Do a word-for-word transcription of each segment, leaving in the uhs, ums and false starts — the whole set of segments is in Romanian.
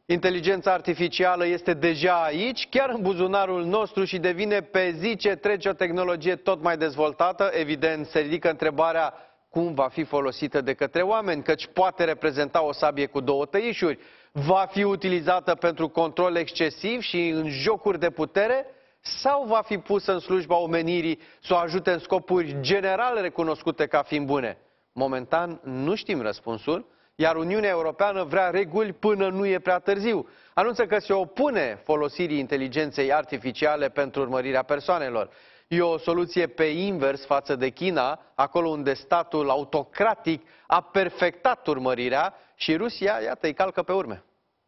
Inteligența artificială este deja aici, chiar în buzunarul nostru și devine pe zi ce trece o tehnologie tot mai dezvoltată. Evident, se ridică întrebarea cum va fi folosită de către oameni, căci poate reprezenta o sabie cu două tăișuri. Va fi utilizată pentru control excesiv și în jocuri de putere sau va fi pusă în slujba omenirii să o ajute în scopuri general recunoscute ca fiind bune? Momentan nu știm răspunsul, iar Uniunea Europeană vrea reguli până nu e prea târziu. Anunță că se opune folosirii inteligenței artificiale pentru urmărirea persoanelor. E o soluție pe invers față de China, acolo unde statul autocratic a perfectat urmărirea și Rusia, iată, îi calcă pe urme.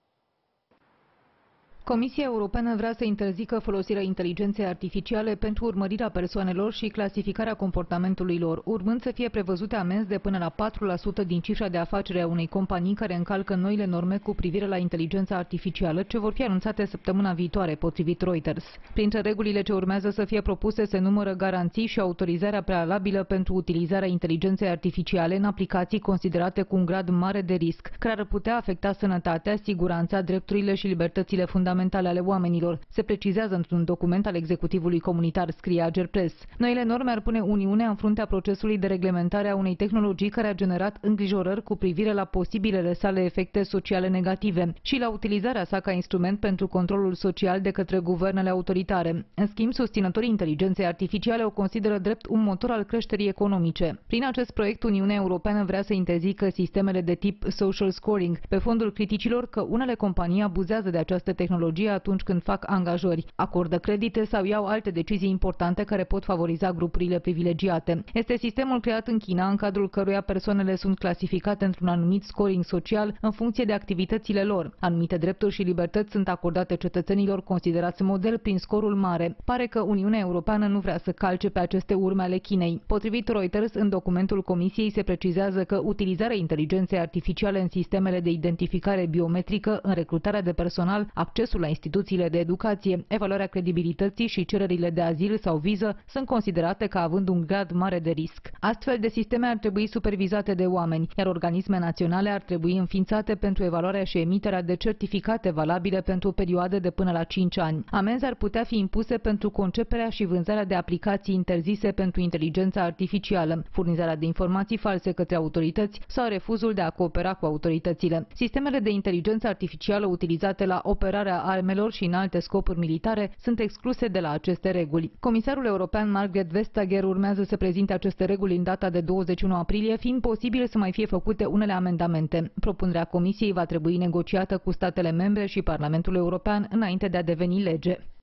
Comisia Europeană vrea să interzică folosirea inteligenței artificiale pentru urmărirea persoanelor și clasificarea comportamentului lor, urmând să fie prevăzute amenzi de până la patru la sută din cifra de afacere a unei companii care încalcă noile norme cu privire la inteligența artificială, ce vor fi anunțate săptămâna viitoare, potrivit Reuters. Printre regulile ce urmează să fie propuse se numără garanții și autorizarea prealabilă pentru utilizarea inteligenței artificiale în aplicații considerate cu un grad mare de risc, care ar putea afecta sănătatea, siguranța, drepturile și libertățile fundamentale ale oamenilor, se precizează într-un document al executivului comunitar, scrie Agerpres. Noile norme ar pune Uniunea în fruntea procesului de reglementare a unei tehnologii care a generat îngrijorări cu privire la posibilele sale efecte sociale negative și la utilizarea sa ca instrument pentru controlul social de către guvernele autoritare. În schimb, susținătorii inteligenței artificiale o consideră drept un motor al creșterii economice. Prin acest proiect, Uniunea Europeană vrea să interzică sistemele de tip social scoring, pe fondul criticilor că unele companii abuzează de această tehnologie atunci când fac angajări, acordă credite sau iau alte decizii importante care pot favoriza grupurile privilegiate. Este sistemul creat în China, în cadrul căruia persoanele sunt clasificate într-un anumit scoring social în funcție de activitățile lor. Anumite drepturi și libertăți sunt acordate cetățenilor considerați model prin scorul mare. Pare că Uniunea Europeană nu vrea să calce pe aceste urme ale Chinei. Potrivit Reuters, în documentul Comisiei se precizează că utilizarea inteligenței artificiale în sistemele de identificare biometrică, în recrutarea de personal, accesul la instituțiile de educație, evaluarea credibilității și cererile de azil sau viză sunt considerate ca având un grad mare de risc. Astfel de sisteme ar trebui supervizate de oameni, iar organisme naționale ar trebui înființate pentru evaluarea și emiterea de certificate valabile pentru perioade de până la cinci ani. Amenzi ar putea fi impuse pentru conceperea și vânzarea de aplicații interzise pentru inteligența artificială, furnizarea de informații false către autorități sau refuzul de a coopera cu autoritățile. Sistemele de inteligență artificială utilizate la operarea armelor și în alte scopuri militare sunt excluse de la aceste reguli. Comisarul european Margrethe Vestager urmează să prezinte aceste reguli în data de douăzeci și unu aprilie, fiind posibil să mai fie făcute unele amendamente. Propunerea Comisiei va trebui negociată cu statele membre și Parlamentul European înainte de a deveni lege.